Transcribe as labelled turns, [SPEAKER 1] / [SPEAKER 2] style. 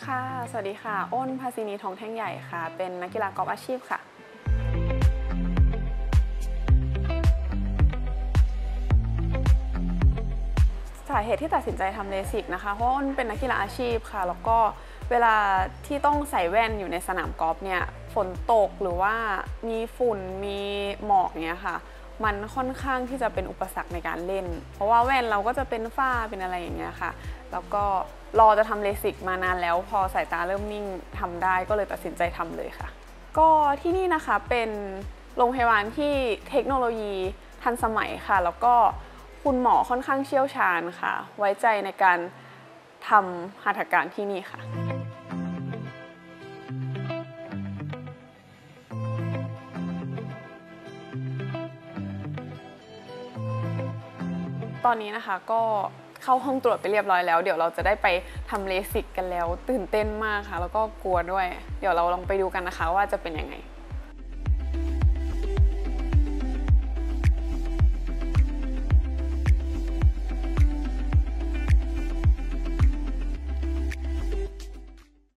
[SPEAKER 1] ค่ะสวัสดีค่ะอ้นภาสินีทองแท่งใหญ่ค่ะเป็นนักกีฬากอล์ฟอาชีพค่ะสาเหตุที่ตัดสินใจทำเลสิกนะคะเพราะอ้นเป็นนักกีฬาอาชีพค่ะแล้วก็เวลาที่ต้องใส่แว่นอยู่ในสนามกอล์ฟเนี่ยฝนตกหรือว่ามีฝุ่นมีหมอกเนี้ยค่ะมันค่อนข้างที่จะเป็นอุปสรรคในการเล่นเพราะว่าแว่นเราก็จะเป็นฝ้าเป็นอะไรอย่างเงี้ยค่ะแล้วก็รอจะทำเลสิกมานานแล้วพอสายตาเริ่มนิ่งทำได้ก็เลยตัดสินใจทำเลยค่ะก็ที่นี่นะคะเป็นโรงพยาบาลที่เทคโนโลยีทันสมัยค่ะแล้วก็คุณหมอค่อนข้างเชี่ยวชาญค่ะไว้ใจในการทำหัตถการที่นี่ค่ะตอนนี้นะคะก็เข้าห้องตรวจไปเรียบร้อยแล้วเดี๋ยวเราจะได้ไปทำเลสิกกันแล้วตื่นเต้นมากค่ะแล้วก็กลัวด้วยเดี๋ยวเราลองไปดูกันนะคะว่าจะเป็นยังไง